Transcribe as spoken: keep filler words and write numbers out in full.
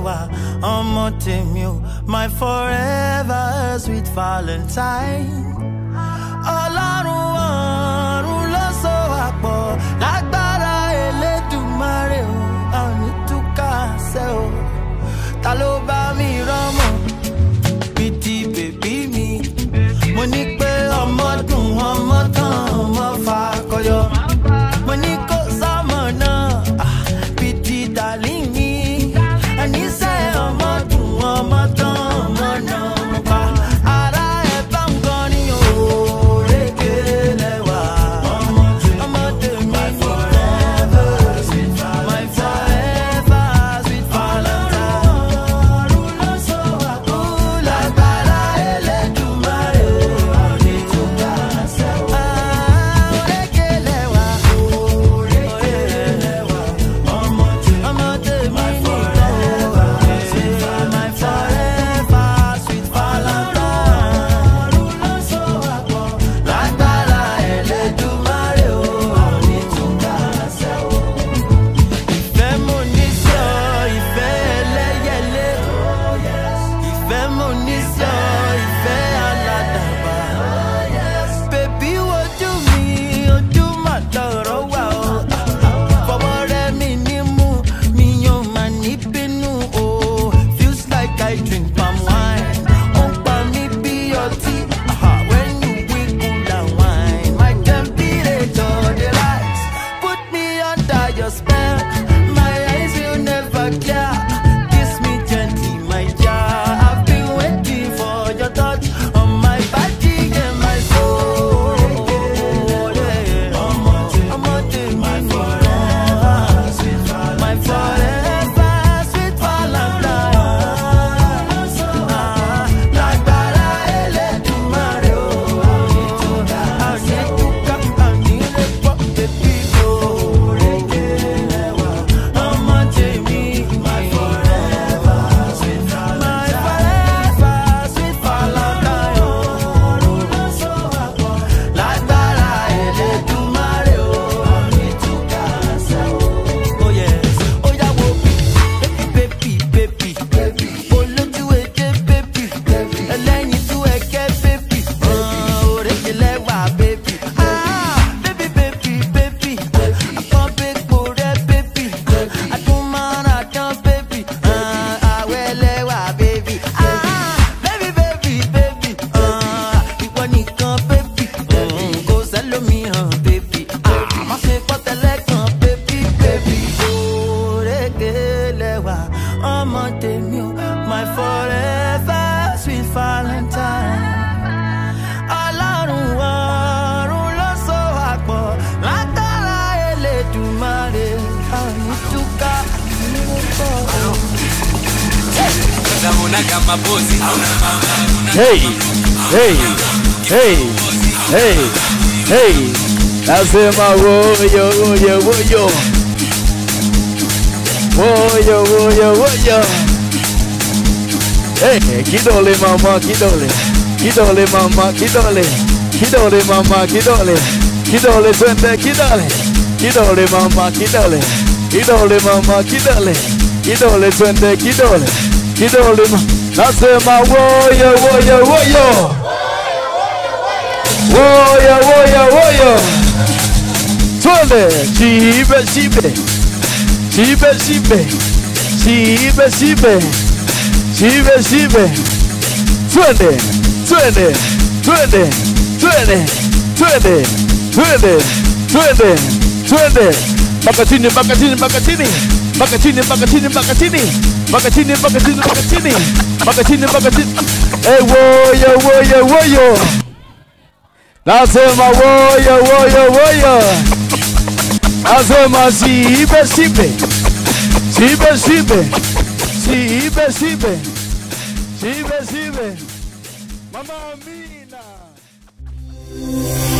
ọmọ tèmi o, my forever sweet Valentine. Ọlọ́run ọ̀run ló so wá pọ̀, lágbára Elédùmarè o, a ò ní túká ṣe o. Ta ló bá mi rọ́mọ bíi ti bèbí mi? Mo ní pé ọmọ dùn ọmọ tán ọmọ fakọyọ. Mo ní kó sọ́mọ náà bíi ti darling mi. Àní ṣe ọmọ dùn ọmọ tán ọmọ náà mo pa. Ara ẹ̀ bá ń gan ni o. My forever sweet Valentine. Ọlọ́run ọ̀run ló so wá pọ̀, lágbára Elédùmarè, a ò ní túká Hey, hey, hey, hey, hey. Nasema woyo, woyo, woyo. Woyo, woyo, woyo. Hey, kidole mama, kidole. Kidole mama, kidole. Kidole mama, kidole. Kidole twende, kidole. Kidole mama, kidole. Kidole mama, kidole. Kidole twende, kidole. Kidole mama. Nasema woyo, woyo, woyo. Woyo, woyo, woyo. Twende, chibe, chibe. Chibe, chibe. Chibe, chibe. Chibe, chibe. Twende, twende, twende, twende, twende, twende, twende, twende. Bakatini, bakatini, bakatini. Bakatini, bakatini, bakatini. Bakatini, bakatini, bakatini. Bakatini, bakatini. Hey, woyo, woyo, woyo. Nasema woyo, woyo, woyo. Nasema chibe, chibe. Chibe, chibe. Chibe, chibe. Chibe, chibe. Mama Amina.